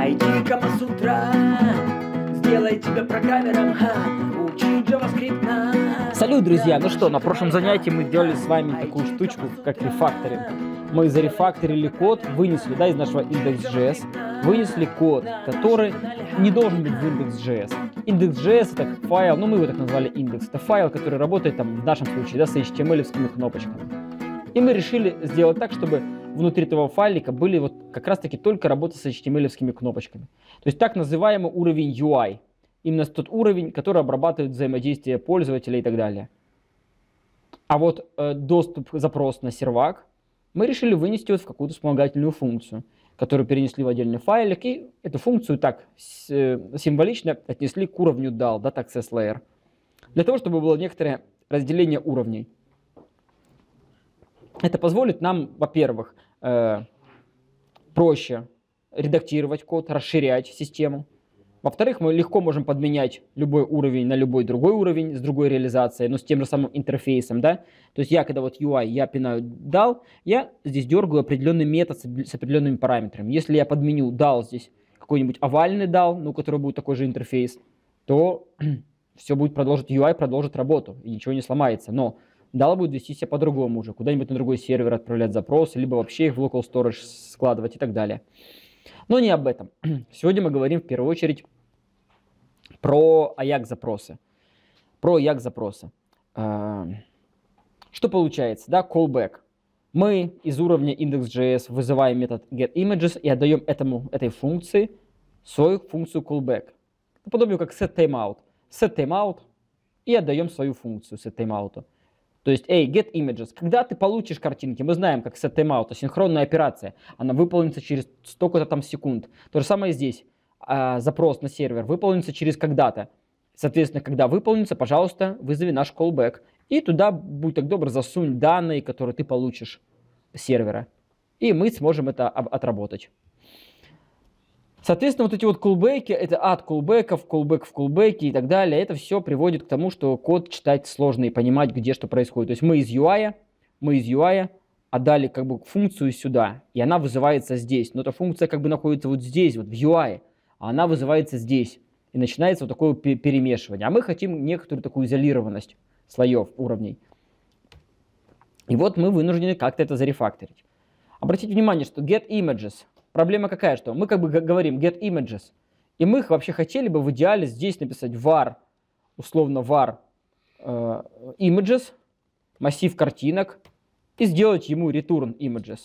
IT Камасутра сделай тебя программером, учи JavaScript на... Салют, друзья! Ну что, на прошлом занятии мы делали с вами такую штучку, как рефакторинг. Мы зарефакторили код, вынесли, из нашего index.js, вынесли код, который не должен быть в index.js. Index.js это файл, мы его так назвали индекс, это файл, который работает в нашем случае, с HTML-овскими кнопочками. И мы решили сделать так, чтобы внутри этого файлика были как раз-таки только работа с HTML-овскими кнопочками. То есть так называемый уровень UI. Именно тот уровень, который обрабатывает взаимодействие пользователя и так далее. А доступ, запрос на сервак мы решили вынести в какую-то вспомогательную функцию, которую перенесли в отдельный файлик, и эту функцию так символично отнесли к уровню DAL, Data Access Layer, для того, чтобы было некоторое разделение уровней. Это позволит нам, во-первых, проще редактировать код, расширять систему. Во-вторых, мы легко можем подменять любой уровень на любой другой уровень с другой реализацией, но с тем же самым интерфейсом, да? То есть я, когда UI, я пинаю DAL, я здесь дергаю определенный метод с определенными параметрами. Если я подменю DAL здесь какой-нибудь овальный DAL, у которого будет такой же интерфейс, то все будет UI продолжит работу, и ничего не сломается. Но DAL будет вести себя по-другому уже, куда-нибудь на другой сервер отправлять запросы, либо вообще их в local storage складывать и так далее. Но не об этом. Сегодня мы говорим в первую очередь про AJAX-запросы. Что получается? Callback. Мы из уровня index.js вызываем метод getImages и отдаем этой функции свою функцию callback. Наподобие как setTimeout. setTimeout и отдаем свою функцию setTimeout. То есть, getImages. Когда ты получишь картинки, мы знаем, как setTimeout, синхронная операция, она выполнится через столько-то там секунд. То же самое здесь. Запрос на сервер выполнится через когда-то. Соответственно, когда выполнится, пожалуйста, вызови наш callback. И туда, будь так добр, засунь данные, которые ты получишь с сервера. И мы сможем это отработать. Соответственно, эти callback'и, это от callback'ов, callback в callback'и и так далее, это все приводит к тому, что код читать сложно и понимать, где что происходит. То есть мы из UI отдали функцию сюда, и она вызывается здесь. Но эта функция находится здесь, в UI, а она вызывается здесь. И начинается такое перемешивание. А мы хотим некоторую такую изолированность слоев, уровней. И мы вынуждены как-то это зарефакторить. Обратите внимание, что getImages. Проблема какая, что мы говорим getImages, и мы вообще хотели бы в идеале здесь написать var, условно var images, массив картинок, и сделать ему return images.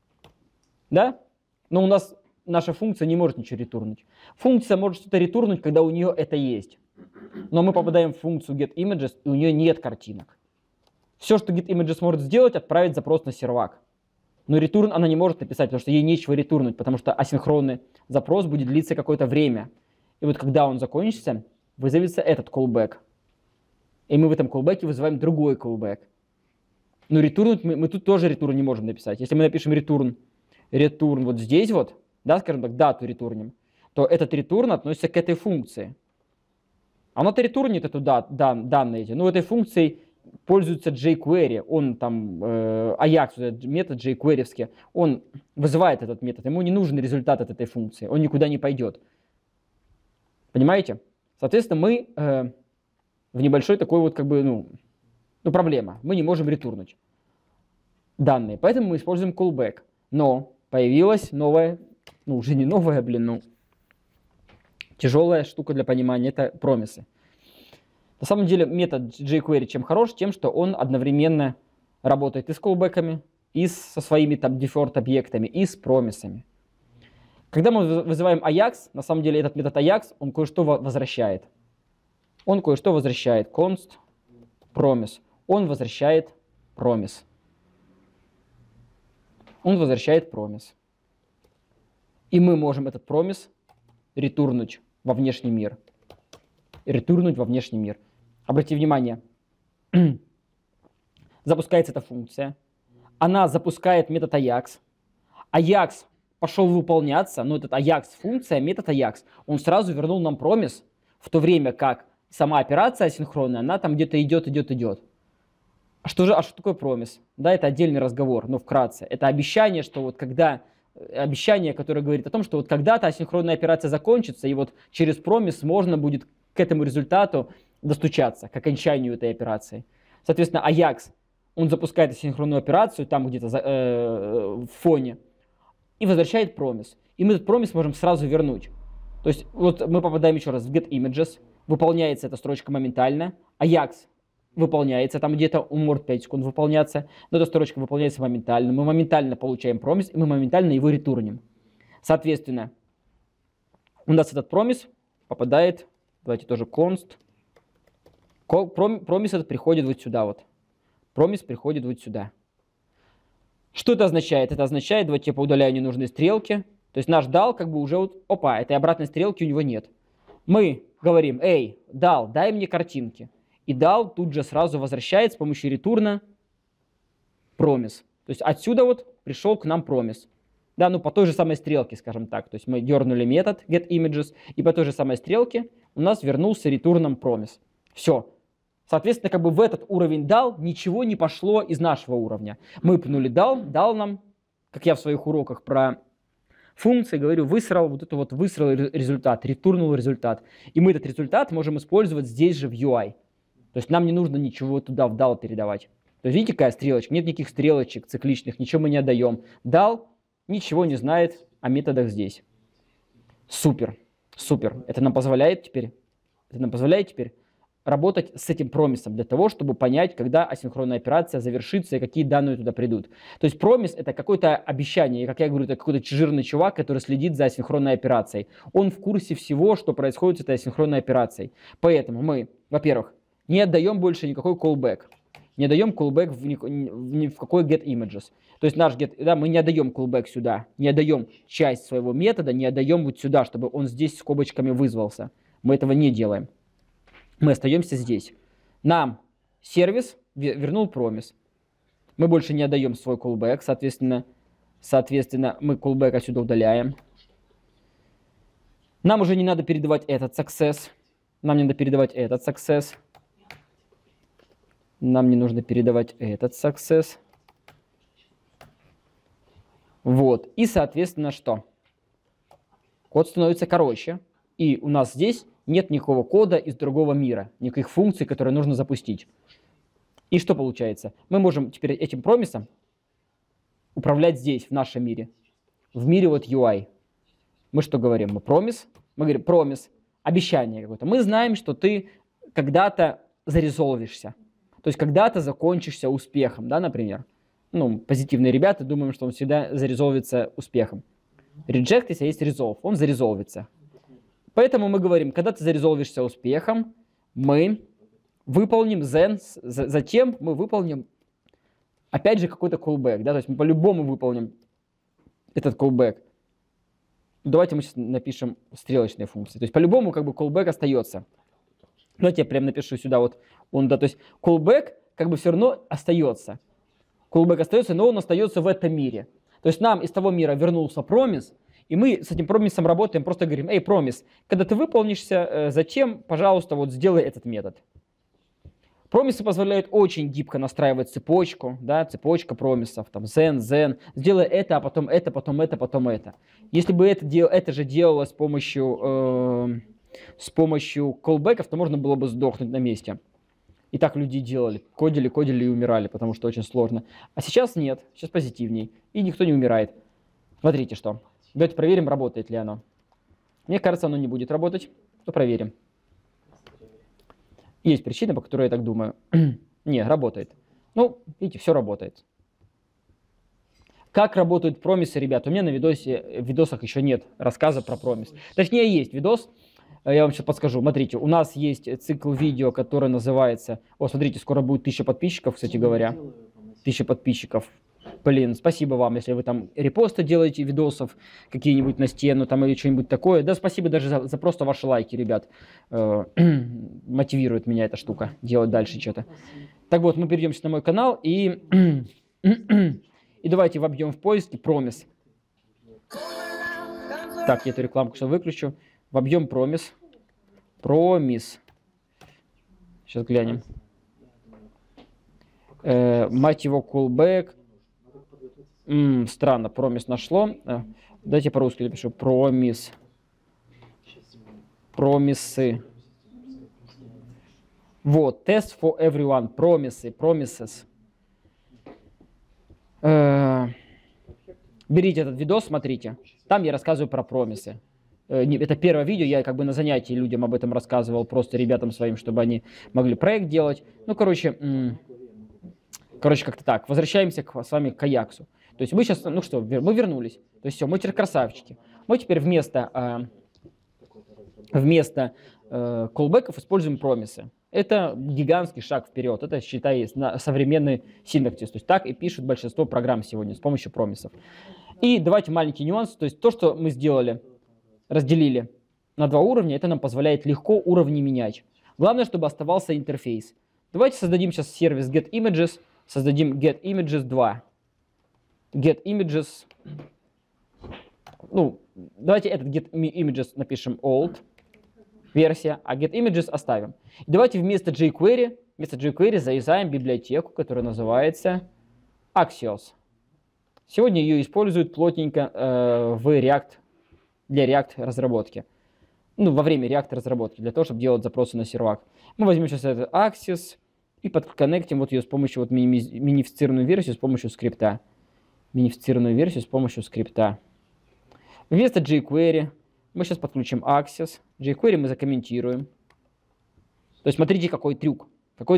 Да? Но у нас наша функция не может ничего ретурнуть. Функция может что-то ретурнуть, когда у нее это есть. Но мы попадаем в функцию getImages, и у нее нет картинок. Все, что getImages может сделать, отправить запрос на сервак. Но return она не может написать, потому что ей нечего ретурнуть, потому что асинхронный запрос будет длиться какое-то время. И когда он закончится, вызовется этот callback. И мы в этом callback вызываем другой callback. Но ретурнуть мы тут тоже return не можем написать. Если мы напишем return здесь скажем так, дату ретурним, то этот return относится к этой функции. Она-то ретурнит эту данные эти, но этой функцией пользуется jQuery, он AJAX, метод jQuery-вский, он вызывает этот метод, ему не нужен результат от этой функции, он никуда не пойдет. Понимаете? Соответственно, мы в небольшой такой проблема, мы не можем ретурнуть данные, поэтому мы используем callback. Но появилась новая, уже не новая, тяжелая штука для понимания, это промисы. На самом деле метод jQuery чем хорош? Тем, что он одновременно работает и с callback'ами, и со своими default-объектами, и с промисами. Когда мы вызываем AJAX, на самом деле этот метод AJAX, он кое-что возвращает. Const promise. Он возвращает promise. И мы можем этот promise ретурнуть во внешний мир. Обратите внимание, запускается эта функция, она запускает метод AJAX. AJAX пошел выполняться, но этот AJAX функция, метод AJAX, он сразу вернул нам промис, в то время как сама операция асинхронная, она там где-то идет. А что такое промис? Да, это отдельный разговор, но вкратце. Это обещание, что когда обещание, которое говорит о том, что вот когда-то асинхронная операция закончится, и вот через промис можно будет к этому результату достучаться, к окончанию этой операции. Соответственно, Ajax, он запускает асинхронную операцию там где-то в фоне и возвращает промис. И мы этот промис можем сразу вернуть. То есть вот мы попадаем еще раз в getImages, выполняется эта строчка моментально, Ajax выполняется, там где-то он может 5 секунд выполняться, но эта строчка выполняется моментально, мы моментально получаем промис, и мы моментально его ретурним. Соответственно, у нас этот промис попадает, давайте тоже const, промис этот приходит вот сюда вот. Промис приходит вот сюда. Что это означает? Это означает, давайте я поудаляю ненужные стрелки. То есть наш дал как бы уже вот, опа, этой обратной стрелки у него нет. Мы говорим, эй, дал, дай мне картинки. И дал тут же сразу возвращает с помощью ретурна промис. То есть отсюда вот пришел к нам промис. Да, ну по той же самой стрелке, скажем так. То есть мы дернули метод getImages, и по той же самой стрелке у нас вернулся ретурном промис. Все. Соответственно, как бы в этот уровень дал ничего не пошло из нашего уровня. Мы пнули дал нам, как я в своих уроках про функции говорю, высрал результат, ретурнул результат. И мы этот результат можем использовать здесь же в UI. То есть нам не нужно ничего туда в дал передавать. То есть видите, какая стрелочка? Нет никаких стрелочек цикличных, ничего мы не отдаем. Дал ничего не знает о методах здесь. Супер, супер. Это нам позволяет теперь работать с этим промисом для того, чтобы понять, когда асинхронная операция завершится и какие данные туда придут. То есть промис — это какое-то обещание, и, как я говорю, это какой-то жирный чувак, который следит за асинхронной операцией. Он в курсе всего, что происходит с этой асинхронной операцией. Поэтому мы, во-первых, не отдаем больше никакой callback. Не даем callback ни в какой getImages. То есть наш get, да, мы не отдаем callback сюда, не отдаем часть своего метода, не отдаем вот сюда, чтобы он здесь скобочками вызвался. Мы этого не делаем. Мы остаемся здесь. Нам сервис вернул промис. Мы больше не отдаем свой callback, соответственно, мы callback отсюда удаляем. Нам уже не надо передавать этот success. Нам не надо передавать этот success. Нам не нужно передавать этот success. Вот. И, соответственно, что? Код становится короче. И у нас здесь нет никакого кода из другого мира, никаких функций, которые нужно запустить. И что получается? Мы можем теперь этим промисом управлять здесь, в нашем мире. В мире вот UI. Мы что говорим? Мы говорим промис, обещание какое-то. Мы знаем, что ты когда-то зарезолвишься. То есть когда-то закончишься успехом, да, например. Ну, позитивные ребята думаем, что он всегда зарезолвится успехом. Reject, если есть resolve, он зарезолвится. Поэтому мы говорим, когда ты зарезолвишься успехом, мы выполним then, затем мы выполним, опять же, какой-то callback. Да? То есть мы по-любому выполним этот callback. Давайте мы сейчас напишем стрелочные функции. То есть по-любому как бы callback остается. Давайте я прям напишу сюда вот. То есть callback как бы все равно остается. Callback остается, но он остается в этом мире. То есть нам из того мира вернулся промис, и мы с этим промисом работаем, просто говорим, эй, промис, когда ты выполнишься, затем, пожалуйста, вот сделай этот метод. Промисы позволяют очень гибко настраивать цепочку, да, цепочка промисов, там, then, сделай это, а потом это, потом это, потом это. Если бы это же делалось с помощью callback'ов, то можно было бы сдохнуть на месте. И так люди делали, кодили и умирали, потому что очень сложно. А сейчас нет, сейчас позитивней, и никто не умирает. Смотрите что. Давайте проверим, работает ли оно. Мне кажется, оно не будет работать, то проверим. Есть причина, по которой я так думаю. Не, работает. Ну, видите, все работает. Как работают промисы, ребят? У меня на видосах еще нет рассказа про промис. Точнее, есть видос. Я вам сейчас подскажу. Смотрите, у нас есть цикл видео, который называется... О, смотрите, скоро будет 1000 подписчиков, кстати говоря. 1000 подписчиков. Блин, спасибо вам, если вы там репосты делаете видосов какие-нибудь на стену там или что-нибудь такое. Да, спасибо даже за просто ваши лайки, ребят. Мотивирует меня эта штука делать дальше что-то. Так вот, мы перейдем на мой канал и давайте вобьем в поиске промис. Так, я эту рекламку сейчас выключу. Вобьем промис. Промис. Сейчас глянем. Мать его, callback. Странно, promise нашло. Давайте по-русски напишу. Promise. Промисы. Вот, test for everyone. Промисы, promises. Берите этот видос, смотрите. Там я рассказываю про промисы. Это первое видео, я как бы на занятии людям об этом рассказывал, просто ребятам своим, чтобы они могли проект делать. Ну, короче, как-то так. Возвращаемся с вами к Аяксу. То есть мы сейчас, ну что, мы вернулись. То есть все, мы теперь красавчики. Мы теперь вместо callback'ов используем промисы. Это гигантский шаг вперед. Это, считай, современный синтаксис. То есть так и пишут большинство программ сегодня с помощью промисов. И давайте маленький нюанс. То есть то, что мы сделали, разделили на два уровня, это нам позволяет легко уровни менять. Главное, чтобы оставался интерфейс. Давайте создадим сейчас сервис getImages. Создадим getImages 2. getImages. Ну, давайте этот getImages напишем old версия, а getImages оставим. И давайте вместо jQuery завязаем библиотеку, которая называется Axios. Сегодня ее используют плотненько в React, для React разработки. Ну, во время React разработки, для того, чтобы делать запросы на сервак. Мы возьмем сейчас этот Axios и подконнектим вот ее с помощью вот минифицированную версию с помощью скрипта. Вместо jQuery мы сейчас подключим Axios. jQuery мы закомментируем. То есть смотрите, какой трюк.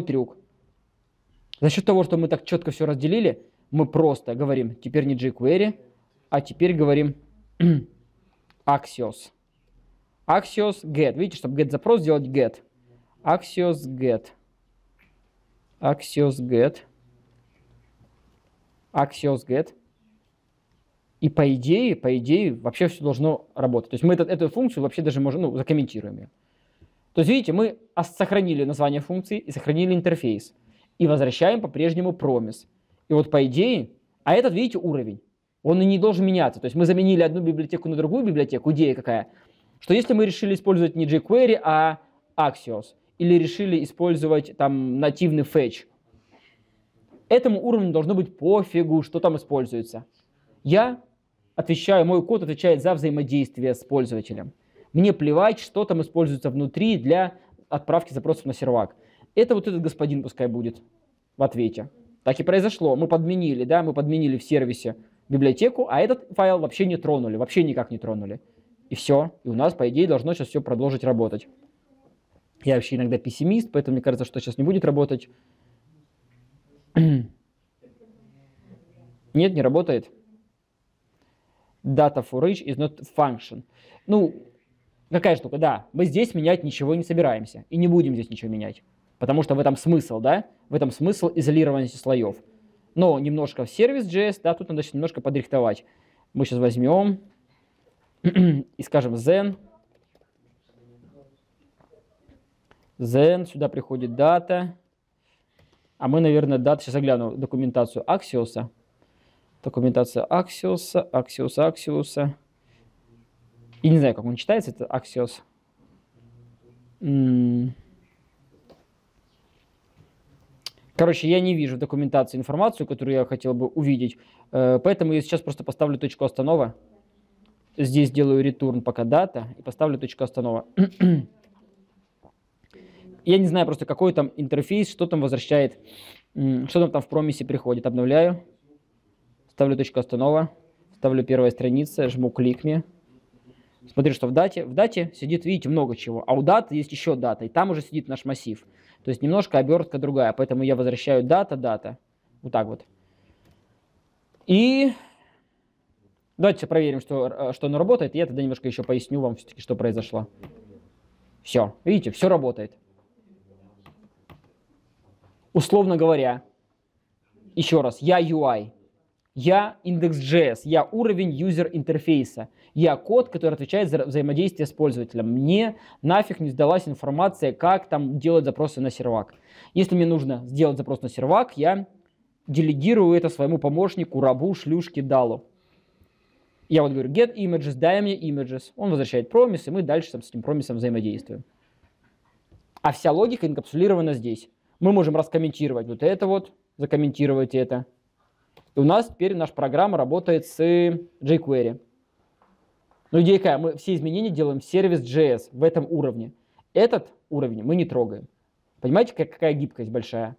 За счет того, что мы так четко все разделили, мы просто говорим теперь не jQuery, а теперь говорим Axios. Axios get. Видите, чтобы get запрос сделать get. Axios get. И по идее, вообще все должно работать. То есть мы эту функцию вообще даже можем, закомментируем ее. То есть, видите, мы сохранили название функции и сохранили интерфейс. И возвращаем по-прежнему промис. И вот по идее, а этот, видите, уровень, он и не должен меняться. То есть мы заменили одну библиотеку на другую библиотеку. Идея какая? Что если мы решили использовать не jQuery, а Axios, или решили использовать там нативный fetch, этому уровню должно быть пофигу, что там используется. Мой код отвечает за взаимодействие с пользователем. Мне плевать, что там используется внутри для отправки запросов на сервак. Это вот этот господин пускай будет в ответе. Так и произошло. Мы подменили в сервисе библиотеку, а этот файл вообще не тронули, вообще никак не тронули. И все. И у нас, по идее, должно сейчас все продолжить работать. Я вообще иногда пессимист, поэтому мне кажется, что сейчас не будет работать. Нет, не работает. Data for each is not function. Ну, какая штука? Да, мы здесь менять ничего не собираемся. И не будем здесь ничего менять. Потому что в этом смысл, да? В этом смысл изолированности слоев. Но немножко в сервис.js, да, тут надо сейчас немножко подрихтовать. Мы сейчас возьмем и скажем then. Сюда приходит дата. А мы, наверное, дата, сейчас я гляну документацию Axios. Документация Axios. И не знаю, как он читается, это Axios. Короче, я не вижу в документации информацию, которую я хотел бы увидеть. Поэтому я сейчас просто поставлю точку останова. Здесь делаю return пока дата и поставлю точку останова. Я не знаю просто, какой там интерфейс, что там возвращает, что там в промисе приходит. Обновляю. Ставлю точку останова. Ставлю первая страница, жму click me. Смотрю, что в дате сидит, видите, много чего. А у даты есть еще дата, и там уже сидит наш массив. То есть немножко обертка другая, поэтому я возвращаю дата. Вот так вот. И давайте проверим, что оно работает. И я тогда немножко еще поясню вам все-таки, что произошло. Все, видите, все работает. Условно говоря, еще раз, я UI. Я Index.js, я уровень юзер-интерфейса, я код, который отвечает за взаимодействие с пользователем. Мне нафиг не сдалась информация, как там делать запросы на сервак. Если мне нужно сделать запрос на сервак, я делегирую это своему помощнику, рабу, шлюшке, далу. Я вот говорю, get images, дай мне images. Он возвращает промис, и мы дальше с этим промисом взаимодействуем. А вся логика инкапсулирована здесь. Мы можем раскомментировать вот это вот, закомментировать это. И у нас теперь наша программа работает с jQuery. Но идея какая? Мы все изменения делаем в сервис JS в этом уровне. Этот уровень мы не трогаем. Понимаете, какая гибкость большая?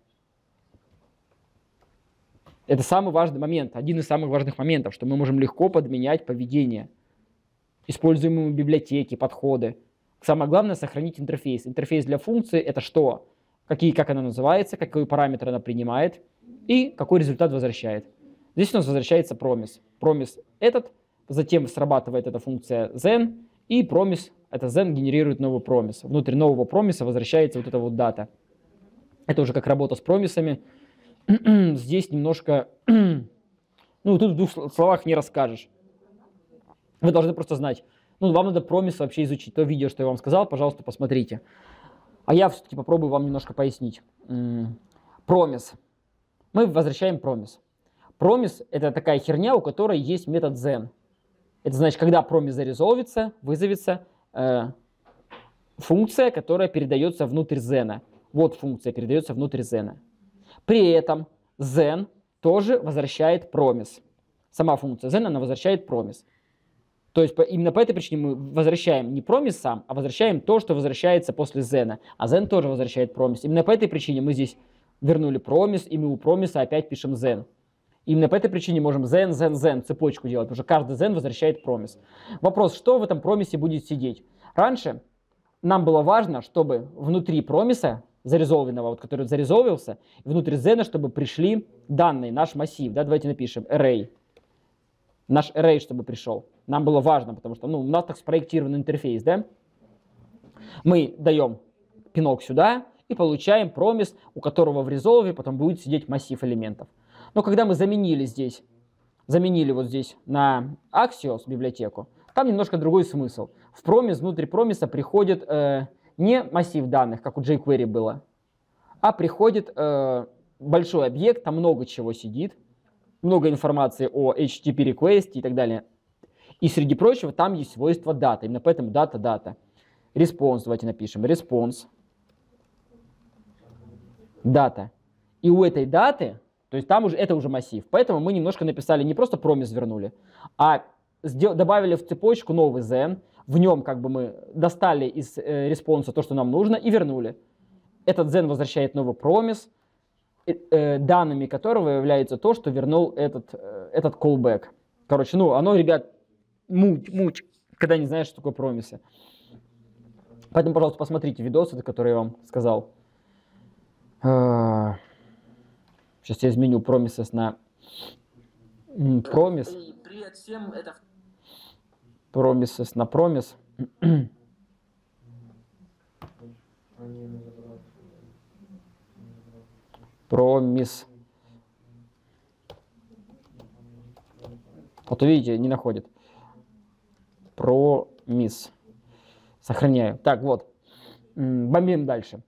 Это самый важный момент, один из самых важных моментов, что мы можем легко подменять поведение, используемые библиотеки, подходы. Самое главное — сохранить интерфейс. Интерфейс для функции — это что? Как она называется, какой параметр она принимает и какой результат возвращает. Здесь у нас возвращается promise. Promise этот, затем срабатывает эта функция then, и promise, это then генерирует новый promise. Внутри нового промиса возвращается вот эта вот дата. Это уже как работа с промисами. Здесь немножко, ну, тут в двух словах не расскажешь. Вы должны просто знать. Ну, вам надо промис вообще изучить. То видео, что я вам сказал, пожалуйста, посмотрите. А я все-таки попробую вам немножко пояснить. Промис. Мы возвращаем промис. Промис — это такая херня, у которой есть метод then. Это значит, когда промис зарезолвится, вызовется функция, которая передается внутрь then. Вот функция передается внутрь then. При этом then тоже возвращает промис. Сама функция then, она возвращает промис. То есть именно по этой причине мы возвращаем не промис сам, а возвращаем то, что возвращается после then. А then тоже возвращает промис. Именно по этой причине мы здесь вернули промис, и мы у промиса опять пишем then. Именно по этой причине можем then цепочку делать, потому что каждый then возвращает промис. Вопрос, что в этом промисе будет сидеть? Раньше нам было важно, чтобы внутри промиса, зарезолвенного, вот, который зарезолвился, внутри then, чтобы пришли данные, наш массив. Да, давайте напишем array. Наш array, чтобы пришел. Нам было важно, потому что у нас так спроектирован интерфейс. Да? Мы даем пинок сюда и получаем промис, у которого в резолве потом будет сидеть массив элементов. Но когда мы заменили вот здесь на Axios библиотеку, там немножко другой смысл. В промис, внутри промиса приходит не массив данных, как у jQuery было, а приходит большой объект, там много чего сидит, много информации о HTTP request и так далее. И среди прочего там есть свойство дата. Именно поэтому дата. Response, давайте напишем. Response. Дата. И у этой даты, то есть там уже это уже массив. Поэтому мы немножко написали, не просто промис вернули, а добавили в цепочку новый then. В нем как бы мы достали из респонса то, что нам нужно, и вернули. Этот then возвращает новый промис, данными которого является то, что вернул этот callback. Короче, оно, ребят, муть, когда не знаешь, что такое промисы. Поэтому, пожалуйста, посмотрите видосы, которые я вам сказал. Сейчас я изменю promises на promise. Привет всем, это... Promises на promise. Promise. Вот увидите, не находит. Promise. Сохраняю. Так, вот. Бомбим дальше.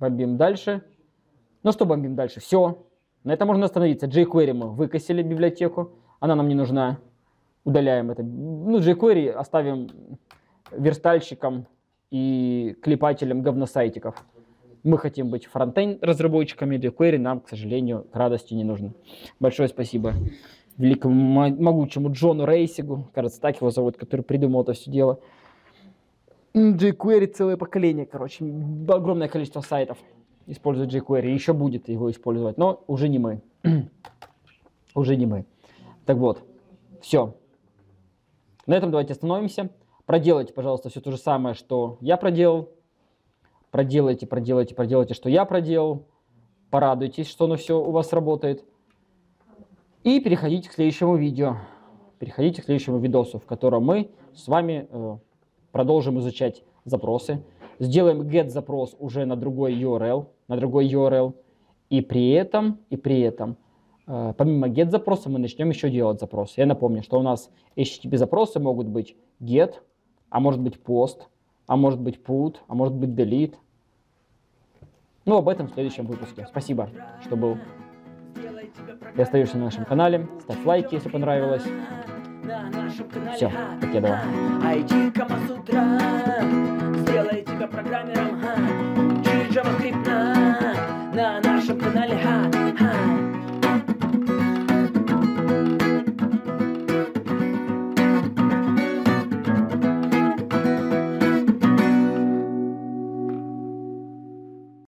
Ну что бомбим дальше? Все. На этом можно остановиться. jQuery мы выкосили библиотеку. Она нам не нужна. Удаляем это. jQuery оставим верстальщиком и клепателем говносайтиков. Мы хотим быть фронтенд разработчиками. jQuery нам, к сожалению, к радости не нужно. Большое спасибо великому могучему Джону Рейсигу, кажется, так его зовут, который придумал это все дело. jQuery целое поколение, короче, огромное количество сайтов использует jQuery, еще будет его использовать, но уже не мы. Уже не мы. Так вот, все. На этом давайте остановимся. Проделайте, пожалуйста, все то же самое, что я проделал. Проделайте, что я проделал. Порадуйтесь, что оно все у вас работает. И переходите к следующему видео. Переходите к следующему видосу, в котором мы с вами продолжим изучать запросы. Сделаем get запрос уже на другой URL. И при этом, помимо get запроса, мы начнем еще делать запросы. Я напомню, что у нас HTTP запросы могут быть get, а может быть post, а может быть put, а может быть delete. Ну, об этом в следующем выпуске. Спасибо, что был. Ты остаешься на нашем канале. Ставь лайки, если понравилось. Все, покедова. IT Камасутра сделай тебя программером.